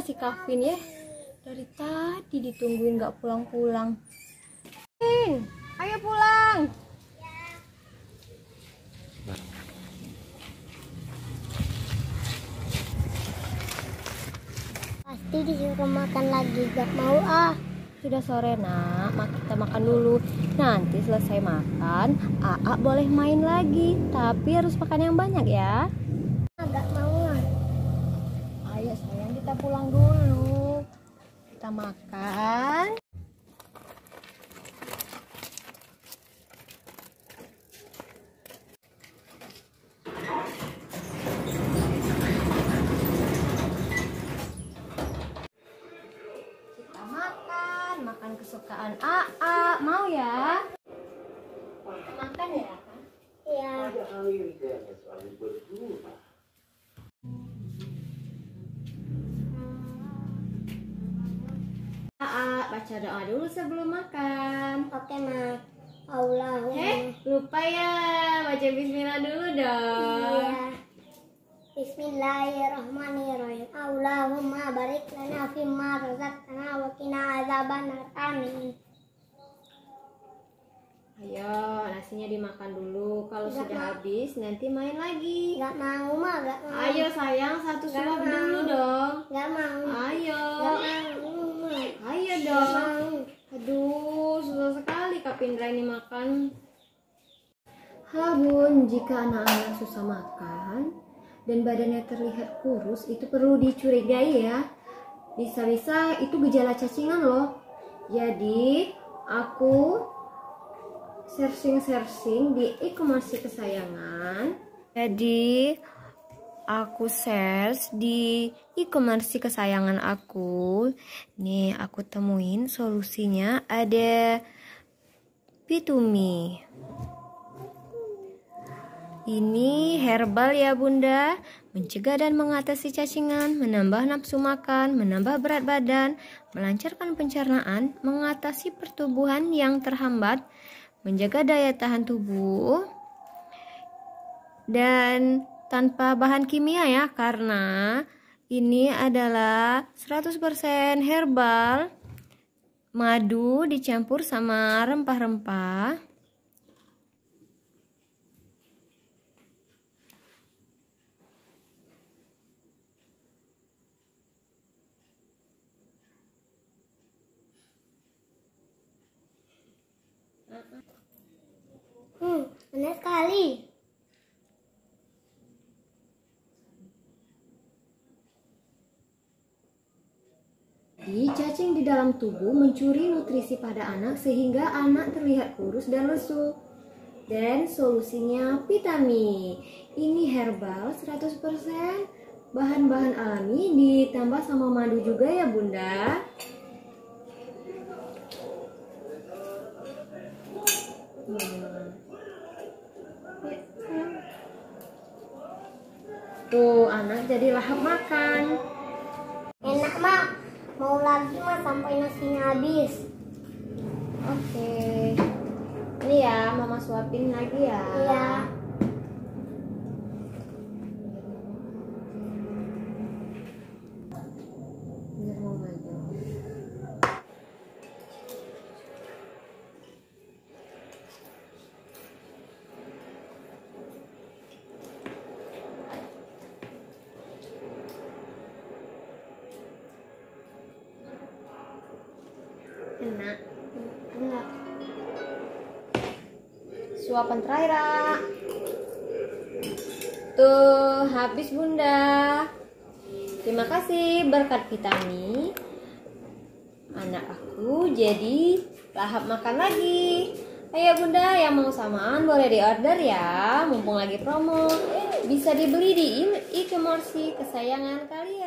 si Kavin ya. Dari tadi ditungguin gak pulang-pulang. Ayo pulang. Pasti disuruh makan lagi, gak mau ah. Sudah sore nak, kita makan dulu. Nanti selesai makan, Aa boleh main lagi. Tapi harus makan yang banyak ya. Gak mau ah. Ayo sayang, kita pulang dulu. Kita makan. Kita makan kesukaan Aa. Mau ya? Makan ya? Iya. Aa, baca doa dulu sebelum makan. Oke mak. Allahumma. Lupa ya, baca bismillah dulu dong. Iya. Bismillahirrahmanirrahim. Allahumma barik lana fimma razaqtana wa qina adzabannar. Amin. Ayo, nasinya dimakan dulu. Kalau Nggak sudah mau. habis, nanti main lagi. Gak mau mak, gak mau. Ayo sayang, satu Nggak suap mau. dulu dong. Gak mau. Ayo, Gak mau mak. ayo Gak dong. mau. Aduh, susah sekali Kak Pindra ini makan. Bun, jika anak-anak susah makan dan badannya terlihat kurus, itu perlu dicurigai ya. Bisa-bisa itu gejala cacingan loh. Jadi, aku searching di e-commerce kesayangan. Jadi, aku search di e-commerce kesayangan aku. Nih, aku temuin solusinya ada Pitumi. Ini herbal ya bunda, mencegah dan mengatasi cacingan, menambah nafsu makan, menambah berat badan, melancarkan pencernaan, mengatasi pertumbuhan yang terhambat, menjaga daya tahan tubuh, dan tanpa bahan kimia ya, karena ini adalah 100% herbal, madu dicampur sama rempah-rempah. Benar sekali. Cacing di dalam tubuh mencuri nutrisi pada anak sehingga anak terlihat kurus dan lesu. Dan solusinya Pitami. Ini herbal 100%, bahan-bahan alami ditambah sama madu juga ya bunda. Tuh, anak jadi lahap makan. Enak mak. Mau lagi mak sampai nasinya habis. Oke. Ini ya, mama suapin lagi ya. Iya. Biar mau maju. Enak. Enak. Suapan terakhir Ra. Tuh habis bunda. Terima kasih berkat Pitami, anak aku jadi lahap makan lagi. Ayo bunda, yang mau samaan boleh diorder ya, mumpung lagi promo. Bisa dibeli di e-commerce kesayangan kalian.